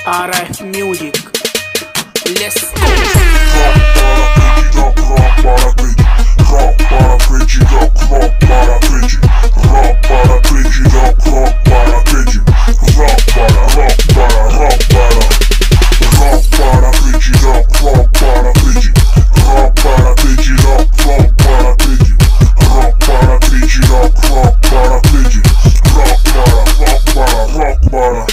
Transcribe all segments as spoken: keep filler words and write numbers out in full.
R F Music. Let's go. Rock para frente, rock para frente, rock para frente, rock para frente, rock para frente, rock para rock para rock para rock para frente, rock para frente, rock para frente, rock para frente, rock para frente, rock para frente, rock para rock para rock para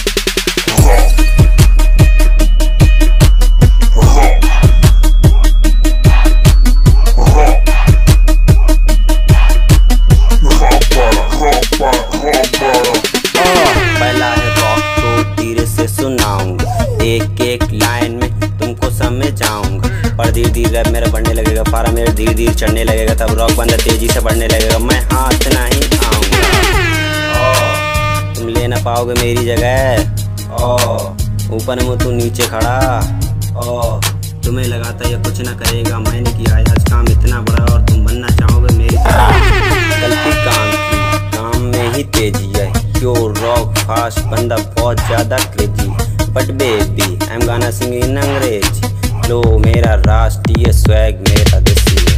एक एक line में तुमको समझाऊंगा। पर धीरे धीरे rap मेरा बढ़ने लगेगा, पारा मेरा धीरे धीरे चढ़ने लगेगा, तब रॉक बंदा तेजी से बढ़ने लगेगा, मैं हाथ नहीं आऊंगा। तुम ले ना पाओगे मेरी जगह। ऊपर में तू नीचे खड़ा, ओ तुम्हें लगाता ये कुछ ना करेगा, मैंने किया आज काम इतना बड़ा और तुम बनना चाहोगे मेरी तरह। गलती काम की, काम में ही तेजी है, क्यों रॉक फास्ट बंदा बहुत ज्यादा crazy. But baby I am गाना सिंग इन अंग्रेजी, लो मेरा राष्ट्रीय स्वैग मेरा देसी है।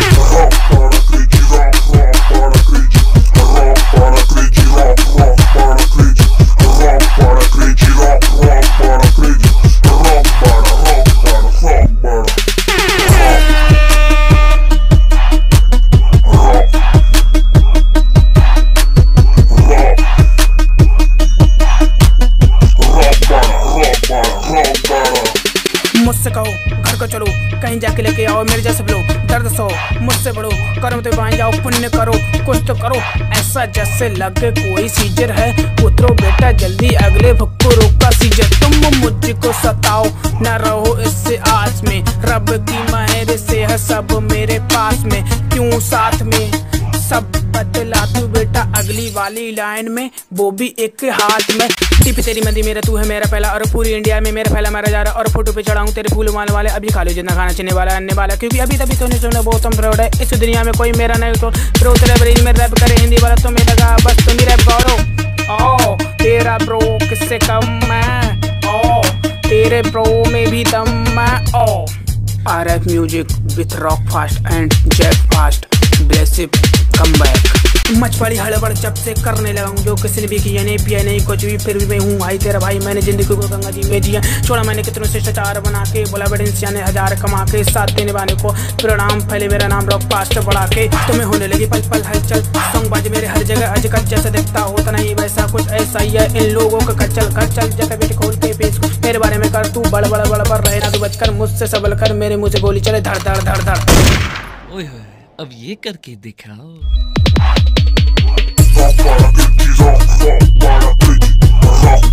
मुझसे कहो घर को चलो, कहीं जाके लेके आओ मेरे जैसे लोग, दर्द सो मुझसे बढ़ो, कर्म तो बाएं जाओ, पुण्य करो, कुछ तो करो ऐसा जैसे लगे कोई सीजर है। उतरो बेटा जल्दी अगले भक्कुरों का सीजर। तुम मुझको सताओ न रहो इससे आस में, रब की मेहर से है सब मेरे पास में, क्यों साथ में सब बदला तू बेटा अगली वाली लाइन में, वो भी एक हाथ में। टिपी तेरी मंदी मेरा तू है मेरा पहला, और पूरी इंडिया में मेरा फैला मारा जा रहा, और फोटो पे चढ़ाऊं तेरे फूल माल वाले, अभी खा लो जितना खाना चीने वाला अन्य वाला, क्योंकि अभी तभी तो नहीं सुना बहुत हम फ्रॉड है इस दुनिया में कोई मेरा नहीं। तो प्रो तेरे ब्रेन में रैप करे हिंदी वाला तो मेरा गा बस तुम ही रैप गौरव। ओ तेरा ब्रो किससे कम मैं, ओ तेरे ब्रो में भी दम मैं। ओ R F Music with rock fast and jab fast, blessed come back। मच पड़ी हड़बड़ जब से करने लगा हूँ, जो किसी ने भी किया नहीं पिया नहीं कुछ भी, फिर भी मैं हूँ भाई तेरा भाई। मैंने जिंदगी को गंगा जी में जिया, छोड़ा मैंने कितनों शिष्टाचार बना के, बोला बड़े इंसान ने हजार कमा के, साथ देने वाले को प्रणाम, फैले मेरा नाम रॉक फास्ट बढ़ा के। तुम्हें होने लगी पल पल हलचल, सॉन्ग बाज मेरे हर जगह अजकल, जैसा दिखता होता नहीं वैसा कुछ ऐसा ही है इन लोगों का खचल खचल। जगह बेटे खोल के पेश मेरे बारे में कर तू बड़ बड़ बड़ पर रहना तू बचकर, मुझसे सबल कर मेरे मुँह से गोली चले धड़ धड़ धड़ धड़। ओए होए अब ये करके दिखाओ। Rock para frente, rock, rock para frente, rock